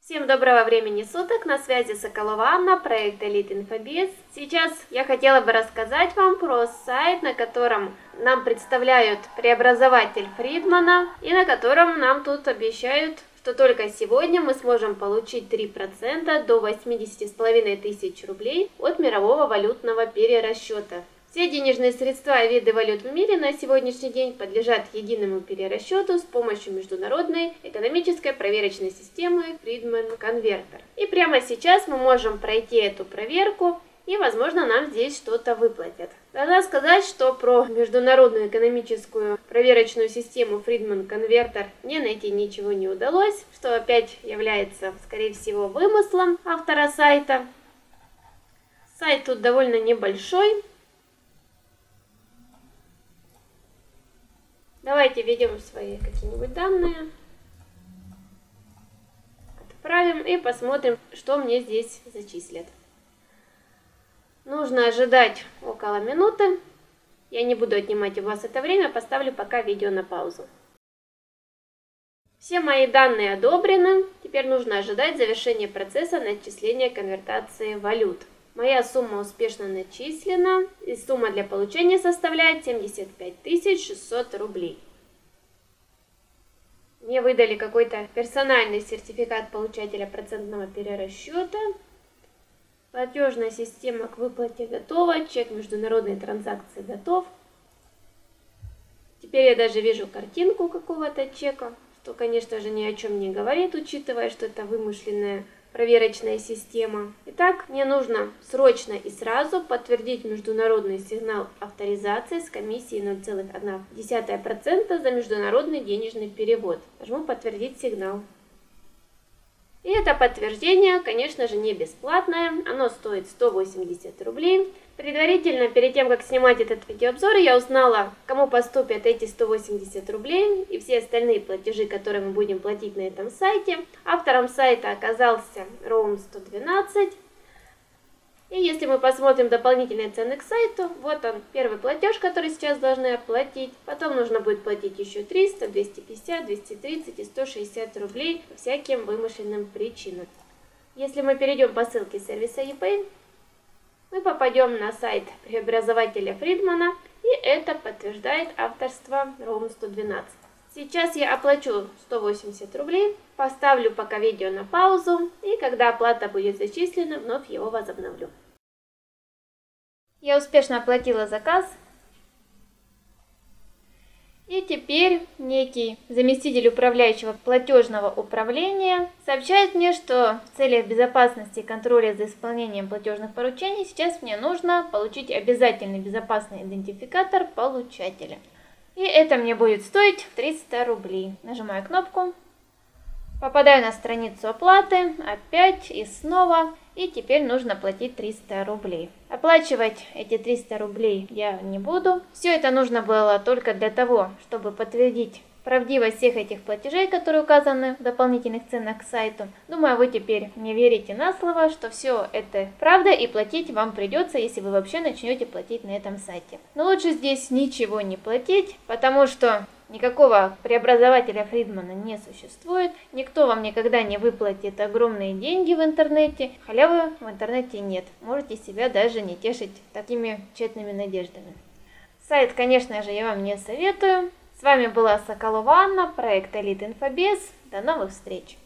Всем доброго времени суток, на связи Соколова Анна, проект Elite InfoBiz. Сейчас я хотела бы рассказать вам про сайт, на котором нам представляют преобразователь Фридмана и на котором нам тут обещают, что только сегодня мы сможем получить 3% до 80,5 тысяч рублей от мирового валютного перерасчета. Все денежные средства и виды валют в мире на сегодняшний день подлежат единому перерасчету с помощью международной экономической проверочной системы Freedman Converter. И прямо сейчас мы можем пройти эту проверку, и, возможно, нам здесь что-то выплатят. Должна сказать, что про международную экономическую проверочную систему Freedman Converter мне найти ничего не удалось, что опять является, скорее всего, вымыслом автора сайта. Сайт тут довольно небольшой. Давайте введем свои какие-нибудь данные, отправим и посмотрим, что мне здесь зачислят. Нужно ожидать около минуты. Я не буду отнимать у вас это время, поставлю пока видео на паузу. Все мои данные одобрены. Теперь нужно ожидать завершения процесса начисления конвертации валют. Моя сумма успешно начислена, и сумма для получения составляет 75 600 рублей. Мне выдали какой-то персональный сертификат получателя процентного перерасчета. Платежная система к выплате готова, чек международной транзакции готов. Теперь я даже вижу картинку какого-то чека, что, конечно же, ни о чем не говорит, учитывая, что это вымышленная проверочная система. Итак, мне нужно срочно и сразу подтвердить международный сигнал авторизации с комиссией 0,1% за международный денежный перевод. Нажму «Подтвердить сигнал». И это подтверждение, конечно же, не бесплатное. Оно стоит 180 рублей. Предварительно, перед тем, как снимать этот видеообзор, я узнала, кому поступят эти 180 рублей и все остальные платежи, которые мы будем платить на этом сайте. Автором сайта оказался Roam 112. И если мы посмотрим дополнительные цены к сайту, вот он, первый платеж, который сейчас должны оплатить. Потом нужно будет платить еще 300, 250, 230 и 160 рублей по всяким вымышленным причинам. Если мы перейдем по ссылке сервиса ePay, мы попадем на сайт преобразователя Фридмана, и это подтверждает авторство Roam 112. Сейчас я оплачу 180 рублей, поставлю пока видео на паузу, и когда оплата будет зачислена, вновь его возобновлю. Я успешно оплатила заказ. И теперь некий заместитель управляющего платежного управления сообщает мне, что в целях безопасности и контроля за исполнением платежных поручений сейчас мне нужно получить обязательный безопасный идентификатор получателя. И это мне будет стоить 300 рублей. Нажимаю кнопку, попадаю на страницу оплаты, опять и снова. И теперь нужно платить 300 рублей. Оплачивать эти 300 рублей я не буду. Все это нужно было только для того, чтобы подтвердить правдивость всех этих платежей, которые указаны в дополнительных ценах к сайту. Думаю, вы теперь мне верите на слово, что все это правда, и платить вам придется, если вы вообще начнете платить на этом сайте. Но лучше здесь ничего не платить, потому что никакого преобразователя Фридмана не существует. Никто вам никогда не выплатит огромные деньги в интернете. Халявы в интернете нет. Можете себя даже не тешить такими тщетными надеждами. Сайт, конечно же, я вам не советую. С вами была Соколова Анна, проект Elite InfoBiz. До новых встреч!